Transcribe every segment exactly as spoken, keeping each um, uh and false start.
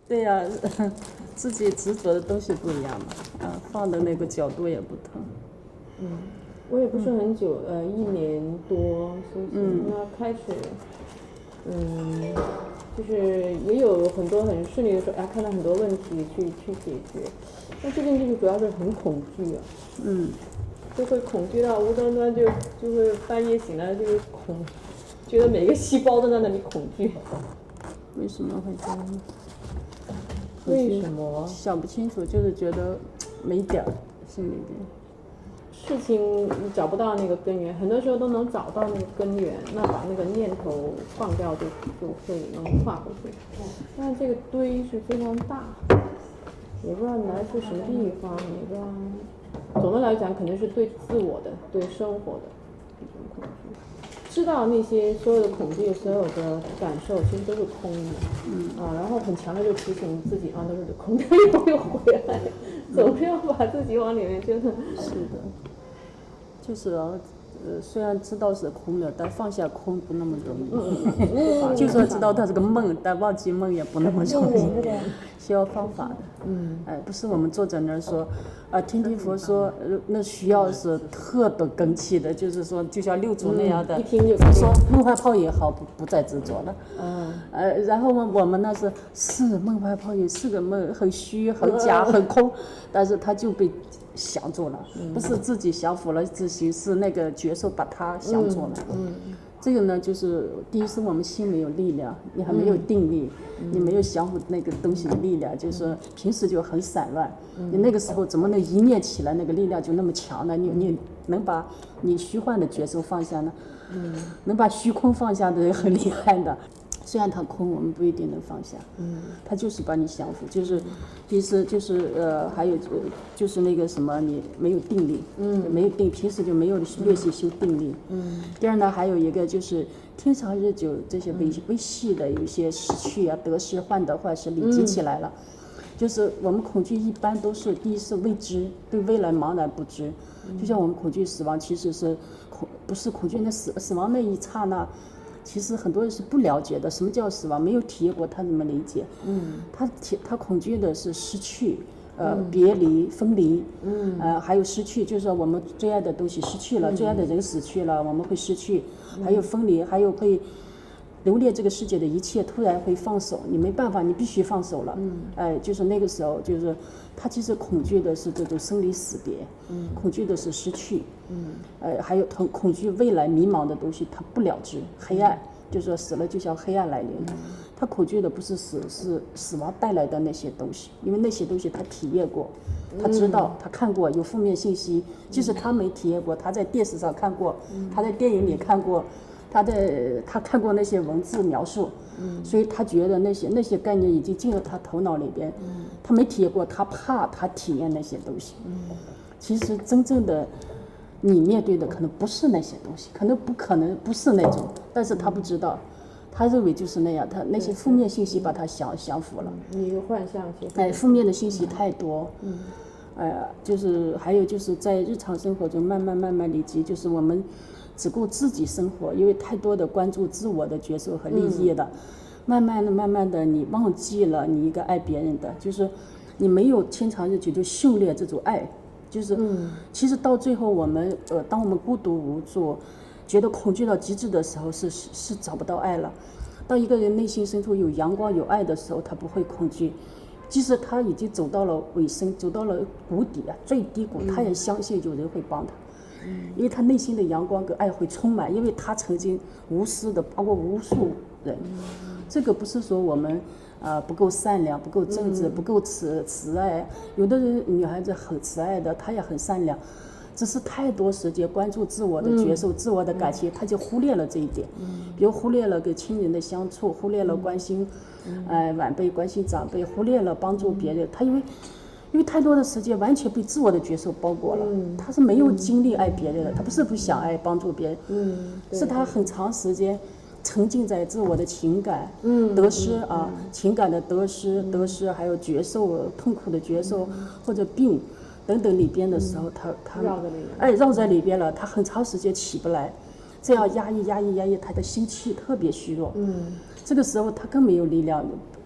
对呀、啊，自己执着的东西不一样嘛，啊，放的那个角度也不同。 嗯，我也不是很久，嗯、呃，一年多，所以那开始，嗯，就是也有很多很顺利的时候，啊，看到很多问题去去解决。那最近就是主要是很恐惧啊， 嗯， 就会恐惧到无端端就就会半夜醒来就是恐，觉得每个细胞都在那里恐惧。 为什么会这样呢？ 为什么？ 想不清楚，就是觉得没点儿，心里边。 事情你找不到那个根源，很多时候都能找到那个根源，那把那个念头放掉就就会能跨过去。但是这个堆是非常大，也不知道来自什么地方，也不知道。总的来讲，肯定是对自我的、对生活的一种恐惧。知道那些所有的恐惧、所有的感受，其实都是空的，嗯啊，然后很强烈就提醒自己啊，都是空的，又又回来，总是要把自己往里面真的。 是的，就是呃，虽然知道是空的，但放下空不那么容易。嗯、就算知道它是个梦，但忘记梦也不那么容易，需要方法的。嗯，哎，不是我们坐在那儿说，啊，听听佛说，那需要是特的根气的，就是说，就像六祖那样的， 嗯、一听就说梦幻泡影好，不不再执着了。嗯，呃，然后我们那是是梦幻泡影是个梦，很虚、很假、很空，但是它就被降住了，不是自己降服了自心，是那个觉受把它降住了。嗯，嗯这个呢，就是第一是我们心没有力量，你还没有定力，嗯、你没有降服那个东西的力量，就是说平时就很散乱。嗯、你那个时候怎么能一念起来，那个力量就那么强呢？你你能把你虚幻的觉受放下呢？嗯，能把虚空放下的很厉害的。虽然它空，我们不一定能放下。嗯，它就是把你降服，就是第一是就是呃，还有就是那个什么，你没有定力，嗯，没有定，平时就没有练习修定力。嗯，第二呢，还有一个就是天长日久，这些维维系的有一些失去啊、得失、患得患失累积起来了。嗯、就是我们恐惧一般都是第一是未知，对未来茫然不知。就像我们恐惧死亡，其实是恐不是恐惧那死死亡那一刹那。其实很多人是不了解的，什么叫死亡？没有体验过，他怎么理解？嗯，他体他恐惧的是失去，呃，嗯、别离、分离，嗯，呃，还有失去，就是说我们最爱的东西失去了，嗯、最爱的人死去了，我们会失去，还有分离，还有会留恋这个世界的一切，突然会放手，你没办法，你必须放手了。嗯，哎、呃，就是那个时候，就是他其实恐惧的是这种生离死别，嗯，恐惧的是失去，嗯，呃，还有恐恐惧未来迷茫的东西，他不了知黑暗，就是说死了就像黑暗来临了。嗯、他恐惧的不是死，是死亡带来的那些东西，因为那些东西他体验过，他知道，他看过有负面信息，即使他没体验过，他在电视上看过，他在电影里看过。他的他看过那些文字描述，嗯、所以他觉得那些那些概念已经进入他头脑里边。嗯、他没体验过，他怕他体验那些东西。嗯、其实真正的你面对的可能不是那些东西，可能不可能不是那种，但是他不知道，他认为就是那样，他那些负面信息把他降降服了。 一个幻象。 哎，负面的信息太多。嗯。哎呀，就是还有就是在日常生活中慢慢慢慢累积，就是我们。只顾自己生活，因为太多的关注自我的角色和利益了，嗯、慢慢的、慢慢的，你忘记了你一个爱别人的，就是你没有天长日久就训练这种爱，就是，嗯、其实到最后我们呃，当我们孤独无助，觉得恐惧到极致的时候，是是是找不到爱了。当一个人内心深处有阳光有爱的时候，他不会恐惧，即使他已经走到了尾声，走到了谷底啊，最低谷，他也相信有人会帮他。因为他内心的阳光跟爱会充满，因为他曾经无私的帮过无数人。这个不是说我们啊、呃、不够善良、不够正直、不够慈慈爱。有的人女孩子很慈爱的，她也很善良，只是太多时间关注自我的觉受、自我的感情，她就忽略了这一点。比如忽略了跟亲人的相处，忽略了关心呃晚辈、关心长辈，忽略了帮助别人。她因为因为太多的时间完全被自我的角色包裹了，嗯、他是没有精力爱别人的，他不是不想爱帮助别人，嗯、是他很长时间沉浸在自我的情感、嗯、得失啊、嗯、情感的得失、嗯、得失，还有角受痛苦的角受、嗯、或者病等等里边的时候，嗯、他他绕在里边， 哎绕在里边了，他很长时间起不来，这样压抑压抑压抑，他的心气特别虚弱，嗯、这个时候他更没有力量。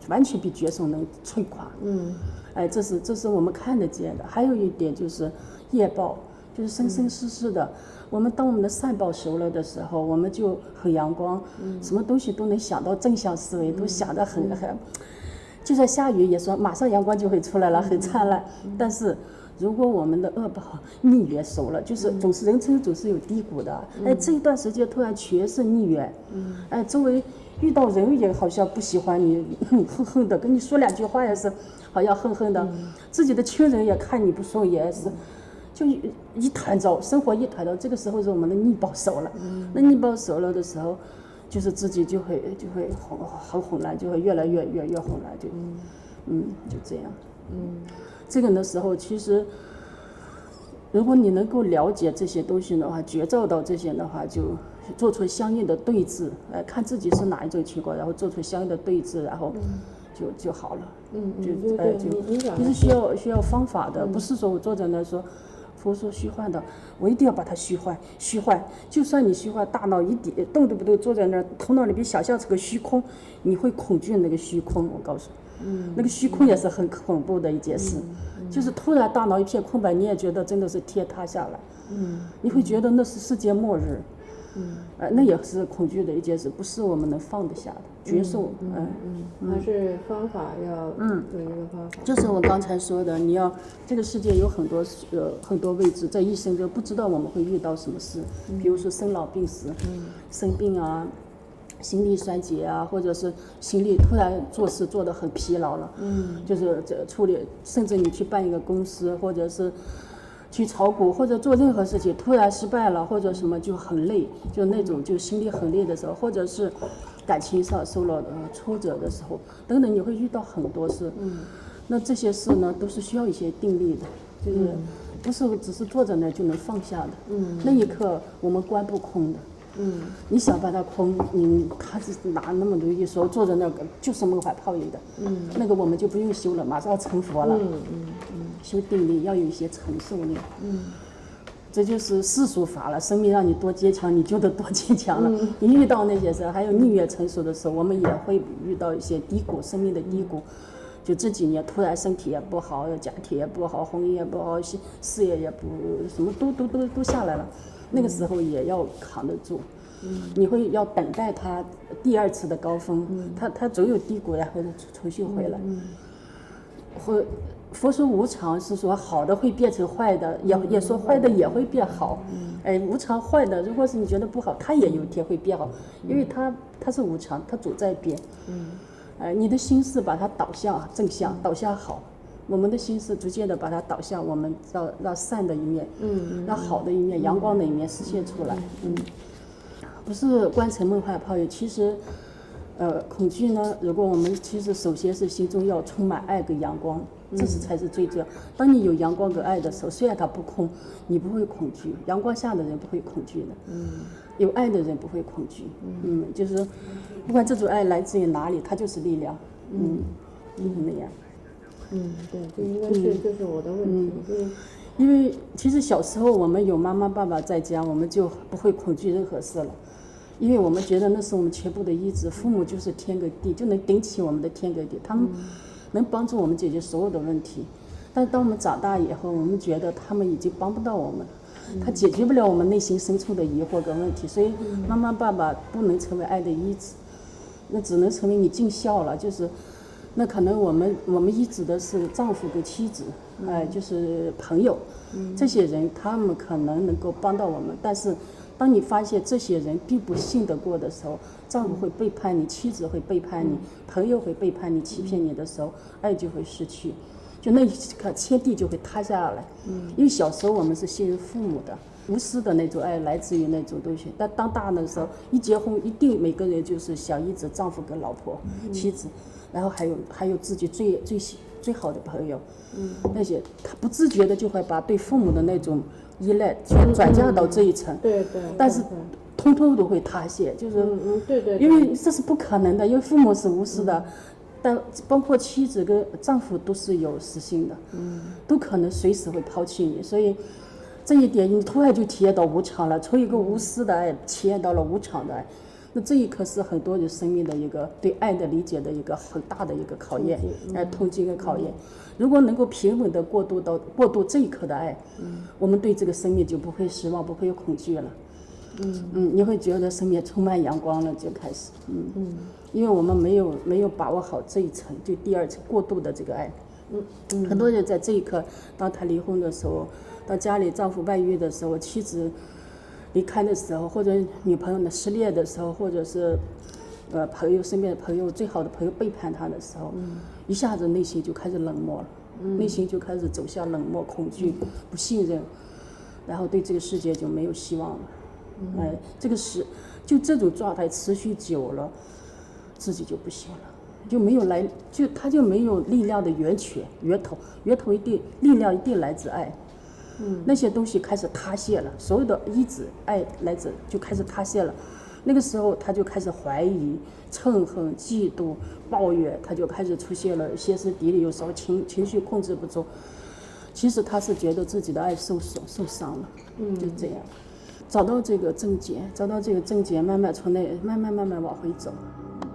完全比绝sống能摧垮。 嗯， 哎，这是这是我们看得见的。还有一点就是业报，就是生生世世的。嗯、我们当我们的善报熟了的时候，我们就很阳光，嗯、什么东西都能想到正向思维，嗯、都想得很很。就算下雨也说马上阳光就会出来了，嗯、很灿烂。嗯、但是如果我们的恶报逆缘熟了，就是总是人生总是有低谷的。嗯、哎，这一段时间突然全是逆缘，嗯、哎，周围遇到人也好像不喜欢你，哼哼的，跟你说两句话也是好像哼哼的，嗯、自己的亲人也看你不顺眼，也是，就一团糟，生活一团糟。这个时候是我们的逆报熟了，嗯、那逆报熟了的时候，就是自己就会就会很很混乱，就会越来越越越混乱，就嗯嗯就这样，嗯，这个的时候其实。如果你能够了解这些东西的话，觉照到这些的话，就做出相应的对治，呃，看自己是哪一种情况，然后做出相应的对治，然后就就好了。 嗯， 就呃就你是需要需要方法的，不是说我坐在那说，佛说虚幻的，我一定要把它虚幻虚幻。就算你虚幻，大脑一点动都不动，坐在那儿，头脑里边想象是个虚空，你会恐惧那个虚空。我告诉你，嗯，那个虚空也是很恐怖的一件事。嗯就是突然大脑一片空白，你也觉得真的是天塌下来，嗯，你会觉得那是世界末日，嗯，呃，那也是恐惧的一件事，不是我们能放得下的，觉受， 嗯嗯嗯，还是方法要，嗯，有一个方法， 就是我刚才说的，你要这个世界有很多呃很多位置，在一生中不知道我们会遇到什么事，嗯、比如说生老病死，嗯，生病啊。心力衰竭啊，或者是心力突然做事做得很疲劳了，嗯，就是这处理，甚至你去办一个公司，或者是去炒股，或者做任何事情突然失败了，或者什么就很累，就那种就心里很累的时候，或者是感情上受了呃挫折的时候，等等，你会遇到很多事，嗯，那这些事呢，都是需要一些定力的，就是不是只是坐在那就能放下的，嗯，那一刻我们观不空的。嗯，你想把它空，你他是拿那么多一说坐在那个就是梦幻泡影的，嗯，那个我们就不用修了，马上要成佛了，嗯嗯嗯，修定力要有一些承受力，嗯，这就是世俗法了，生命让你多坚强，你就得多坚强了。嗯、你遇到那些事，还有逆缘成熟的时候，我们也会遇到一些低谷，生命的低谷。就这几年突然身体也不好，家庭也不好，婚姻也不好，事业也不什么都都都都下来了。那个时候也要扛得住，嗯、你会要等待它第二次的高峰，嗯、它它总有低谷，然后重新回来。嗯、或佛说无常是说好的会变成坏的，也也说坏的也会变好。嗯、哎，无常坏的，如果是你觉得不好，它也有一天会变好，因为它它是无常，它总在变。嗯，哎，你的心思把它导向正向，导向好。我们的心思逐渐的把它导向我们让让善的一面，嗯，让好的一面、阳光的一面实现出来，嗯，不是观成梦幻泡影。其实，呃，恐惧呢，如果我们其实首先是心中要充满爱跟阳光，这是才是最重要。当你有阳光跟爱的时候，虽然它不空，你不会恐惧。阳光下的人不会恐惧的，嗯，有爱的人不会恐惧，嗯，就是不管这种爱来自于哪里，它就是力量，嗯，嗯那样。 嗯，对，这应该是就是我的问题，嗯、 因为其实小时候我们有妈妈爸爸在家，我们就不会恐惧任何事了，因为我们觉得那是我们全部的医治，父母就是天跟地，就能顶起我们的天跟地，他们能帮助我们解决所有的问题。但当我们长大以后，我们觉得他们已经帮不到我们，他解决不了我们内心深处的疑惑跟问题，所以妈妈爸爸不能成为爱的医治，那只能成为你尽孝了，就是。那可能我们我们医治的是丈夫跟妻子，哎、呃，就是朋友，嗯、这些人他们可能能够帮到我们，但是当你发现这些人并不信得过的时候，丈夫会背叛你，妻子会背叛你，朋友会背叛你，欺骗你的时候，爱就会失去，就那一刻天地就会塌下来。嗯，因为小时候我们是信任父母的，无私的那种爱来自于那种东西，但当大的时候，一结婚一定每个人就是想医治丈夫跟老婆、嗯、妻子。然后还有还有自己最最最好的朋友，嗯，那些他不自觉的就会把对父母的那种依赖转转嫁到这一层， 嗯、对对， 但是通通都会塌陷，就是， 嗯嗯对对， 因为这是不可能的，因为父母是无私的，嗯、但包括妻子跟丈夫都是有私心的，嗯，都可能随时会抛弃你，所以这一点你突然就体验到无常了，从一个无私的爱体验到了无常的爱。 那这一刻是很多人生命的一个对爱的理解的一个很大的一个考验，哎，痛经的考验。如果能够平稳的过渡到过渡这一刻的爱，嗯，我们对这个生命就不会失望，不会有恐惧了。嗯嗯，你会觉得生命充满阳光了，就开始，嗯嗯，因为我们没有没有把握好这一层，就第二层过渡的这个爱。嗯嗯，很多人在这一刻，当他离婚的时候，到家里丈夫外遇的时候，妻子离开的时候，或者女朋友呢失恋的时候，或者是呃朋友身边的朋友最好的朋友背叛他的时候，嗯、一下子内心就开始冷漠了，嗯、内心就开始走向冷漠、恐惧、不信任，然后对这个世界就没有希望了。嗯、哎，这个是就这种状态持续久了，自己就不行了。就没有来，就他就没有力量的源泉源头，源头一定力量一定来自爱，嗯，那些东西开始塌陷了，所有的一直爱来自就开始塌陷了，那个时候他就开始怀疑、憎恨、嫉妒、抱怨，他就开始出现了歇斯底里，有时候情情绪控制不住，其实他是觉得自己的爱受损受伤了，嗯，就这样，找到这个症结，找到这个症结，慢慢从那慢慢慢慢往回走。